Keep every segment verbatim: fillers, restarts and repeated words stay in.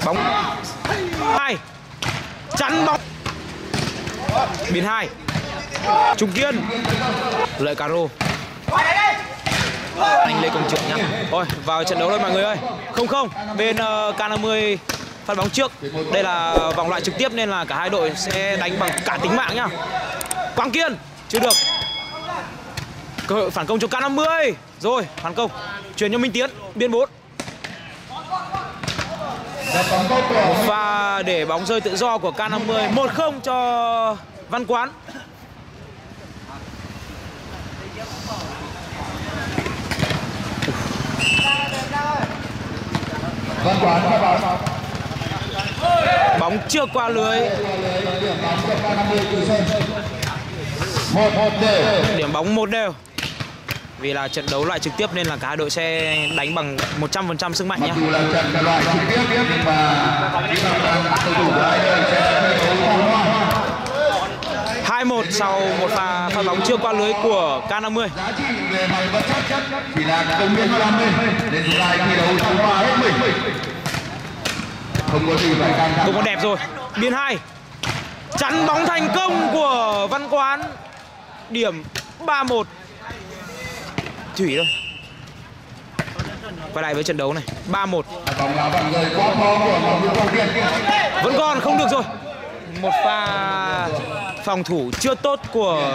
Bóng hai, chắn bóng. Biên hai, Trung Kiên, Lợi Caro. Anh Lê Công Trưởng nhá. Thôi vào trận đấu thôi mọi người ơi. Không không, bên uh, K năm mươi phát bóng trước. Đây là vòng loại trực tiếp nên là cả hai đội sẽ đánh bằng cả tính mạng nhá. Quang Kiên, chưa được. Cơ hội phản công cho K năm mươi. Rồi, phản công. Chuyển cho Minh Tiến, biên bốn. Một pha để bóng rơi tự do của K năm mươi. Một không cho Văn Quán. Văn Quán phát bóng. Bóng chưa qua lưới. Điểm bóng một đều. Vì là trận đấu loại trực tiếp nên là cả hai đội sẽ đánh bằng một trăm phần trăm sức mạnh nhé. hai một sau một pha phát bóng chưa qua lưới của K năm mươi. Giá trị về mặt vật chất chỉ là công viên đam mê để chúng ta thi đấu trong hòa hết mình. Không có gì phải căng thẳng. Cũng có đẹp rồi. Biên hai, chắn bóng thành công của Văn Quán. Điểm ba một. Thủy thôi. Quay lại với trận đấu này. ba một. Vẫn còn không được rồi. Một pha phòng thủ chưa tốt của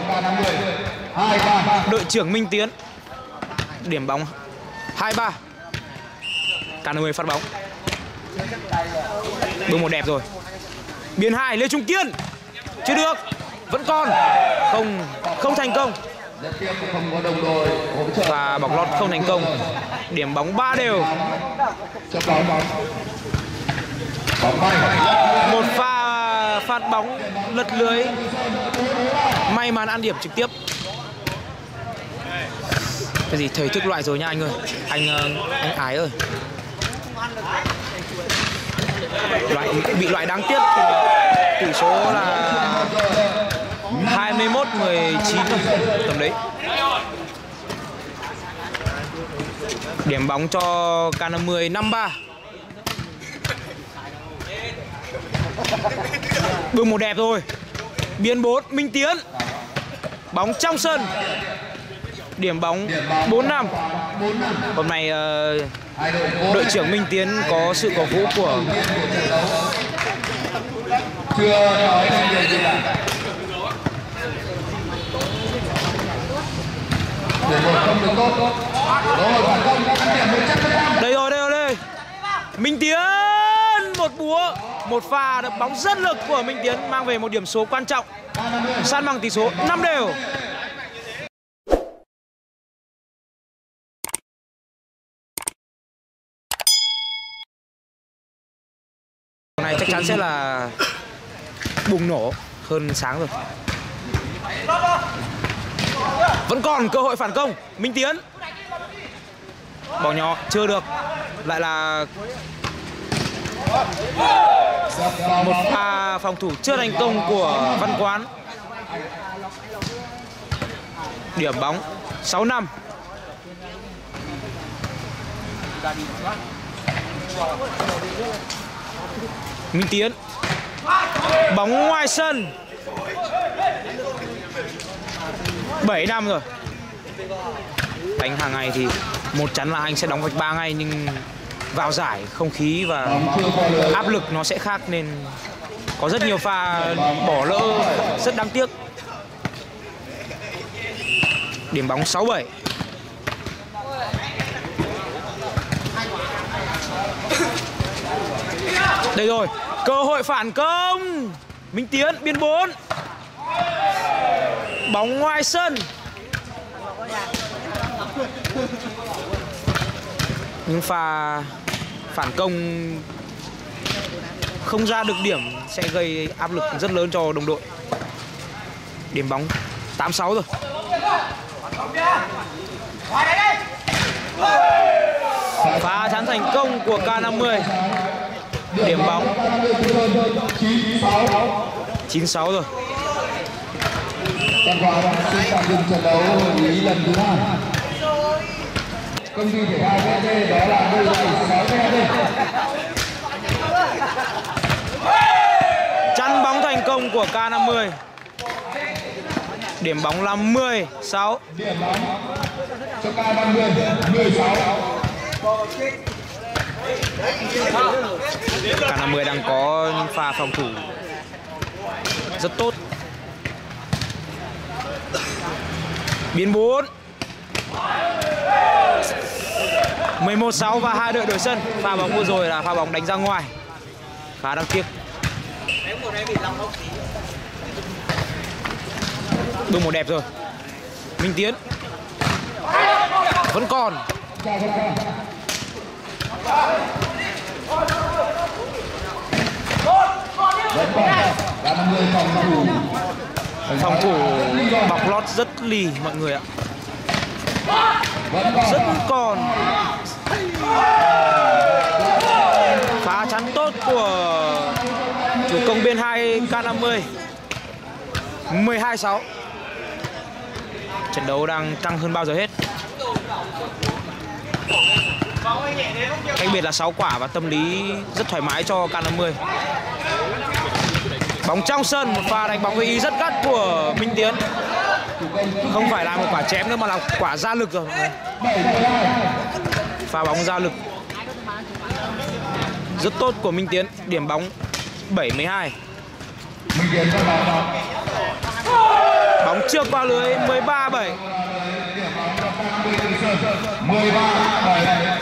đội trưởng Minh Tiến. Điểm bóng hai ba. K năm mươi phát bóng. Bước một đẹp rồi. Biên hai, Lê Trung Kiên. Chưa được. Vẫn còn. Không không thành công. Và bóng lót không thành công. Điểm bóng ba đều. Một pha phát bóng lật lưới. May mắn ăn điểm trực tiếp. Cái gì thầy thức loại rồi nha anh ơi. Anh anh Ái ơi. Loại, bị loại đáng tiếc. Tỷ số là hai mươi mốt mười chín tầm đấy. Điểm bóng cho K năm mươi năm ba. Bước một đẹp rồi. Biên bốn, Minh Tiến. Bóng trong sân. Điểm bóng bốn năm. Hôm nay uh, đội trưởng Minh Tiến có sự cổ vũ của chưa nói điều gì cả. Đây rồi, đây rồi, đây. Minh Tiến một búa, một pha đập bóng rất lực của Minh Tiến mang về một điểm số quan trọng. San bằng tỷ số năm đều. Hôm nay chắc chắn sẽ là bùng nổ hơn sáng rồi. Vẫn còn cơ hội phản công. Minh Tiến. Bỏ nhỏ chưa được. Lại là một pha phòng thủ chưa thành công của Văn Quán. Điểm bóng sáu năm. Minh Tiến. Bóng ngoài sân. bảy năm rồi. Đánh hàng ngày thì một chắn là anh sẽ đóng vạch ba ngay, nhưng vào giải không khí và áp lực nó sẽ khác nên có rất nhiều pha bỏ lỡ rất đáng tiếc. Điểm bóng sáu bảy. Đây rồi, cơ hội phản công. Minh Tiến biên bốn. Bóng ngoài sân. Nhưng pha phản công không ra được điểm sẽ gây áp lực rất lớn cho đồng đội. Điểm bóng tám sáu rồi. Pha chắn thành công của K năm mươi. Điểm bóng chín sáu rồi. Văn Quán xin tạm dừng trận đấu hội ý lần thứ hai. Công ty thể thao vê tê đó là đôi giày sáu vê tê. K năm mươi. Điểm bóng là mười sáu. Điểm bóng cho K năm mươi, mười sáu. K năm mươi đang có những pha phòng thủ rất tốt. Biến bốn. mười một sáu và hai đội đổi sân. Pha bóng vừa rồi là pha bóng đánh ra ngoài. Khá đáng tiếc. Đội một đẹp rồi. Minh Tiến vẫn còn. Phòng thủ bọc lót rất lì mọi người ạ. Rất còn. Phá chắn tốt của chủ công biên hai K năm mươi. mười hai sáu. Trận đấu đang căng hơn bao giờ hết. Cách biệt là sáu quả và tâm lý rất thoải mái cho K năm mươi. Bóng trong sân, một pha đánh bóng với ý rất gắt của Minh Tiến. Không phải là một quả chém nữa mà là quả ra lực rồi. Pha bóng ra lực rất tốt của Minh Tiến. Điểm bóng bảy mươi hai. Bóng trước qua lưới mười ba bảy. mười ba bảy.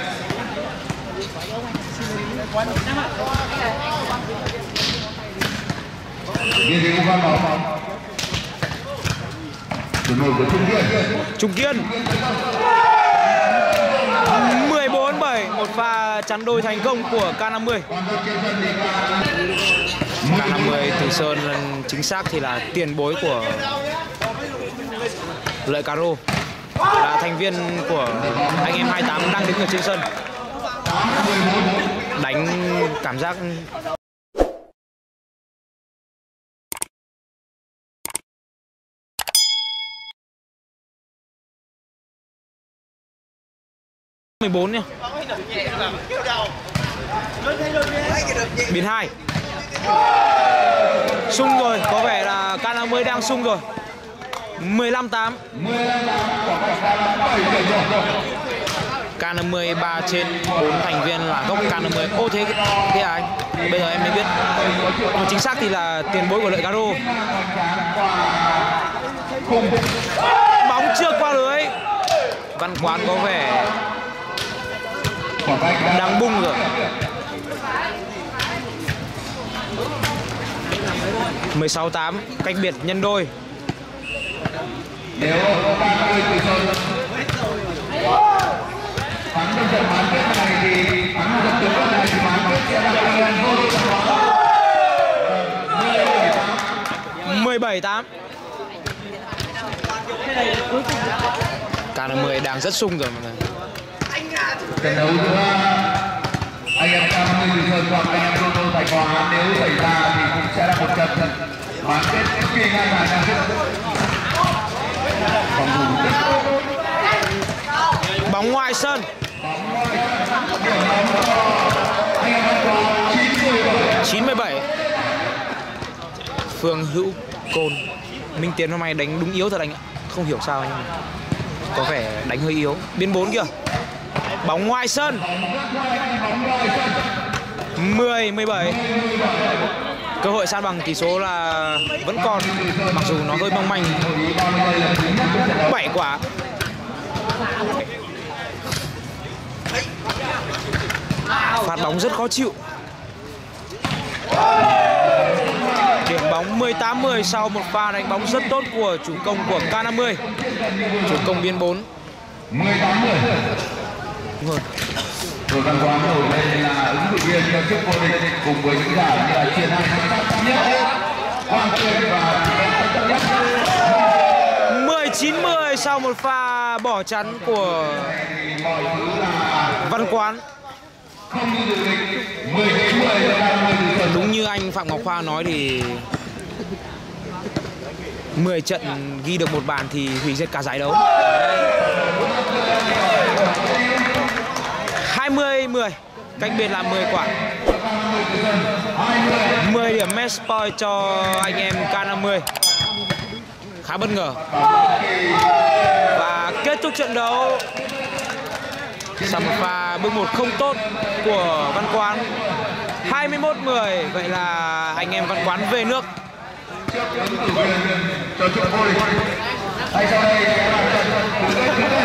Ghi điểm của bóng. Chuyển đổi của Trung Kiên. Trung Kiên. mười bốn bảy, một pha chắn đôi thành công của K năm mươi. K năm mươi Từ Sơn chính xác thì là tiền bối của Lợi Caro, là thành viên của anh em hai tám đang đứng ở trên sân. Đánh cảm giác mười bốn nha. Biến hai. Sung rồi, có vẻ là K năm mươi đang sung rồi. mười lăm tám. K năm mươi ba trên bốn thành viên là gốc K năm mươi. Ô thế thế à anh? Bây giờ em mới biết. Nhưng chính xác thì là tiền bối của Lợi Caro. Bóng chưa qua lưới. Văn Quán có vẻ đang bung rồi. mười sáu tám, cách biệt nhân đôi. Nếu ba mươi Từ Sơn thắng trong trận bán kết này thì thắng trận tứ kết này thì bán kết sẽ là K năm mươi. mười bảy tám. K năm mươi đang rất sung rồi mọi người. Trận đấu giữa anh em K năm mươi Từ Sơn và anh em Roto Sài Gòn nếu xảy ra thì cũng sẽ là một trận bán kết cực kỳ ngang tài năng. Bóng ngoài sân. chín mươi bảy. Phương Hữu Côn. Minh Tiến hôm nay đánh đúng yếu thật anh ạ. Không hiểu sao nhưng mà có vẻ đánh hơi yếu. Biên bốn kìa. Bóng ngoài sân. mười mười bảy. Cơ hội san bằng tỷ số là vẫn còn, mặc dù nó hơi mong manh. bảy quả. Phạt bóng rất khó chịu. Điểm bóng mười tám mười sau một pha đánh bóng rất tốt của chủ công của K năm mươi. Chủ công biên bốn. mười tám mười. Rồi Văn Quán nổi lên là ứng cử viên cho chức vô địch cùng với những giải như là Chiến Hai nhất, Quang Tuyên và mười chín mười sau một pha bỏ chắn của Văn Quán. Đúng như anh Phạm Ngọc Khoa nói thì mười trận ghi được một bàn thì hủy diệt cả giải đấu. hai mươi mười. cách biệt là mười quả. mười điểm match point cho anh em K năm mươi. Khá bất ngờ. Và kết thúc trận đấu sau một pha bước một không tốt của Văn Quán. hai mươi mốt mười. Vậy là anh em Văn Quán về nước. Cho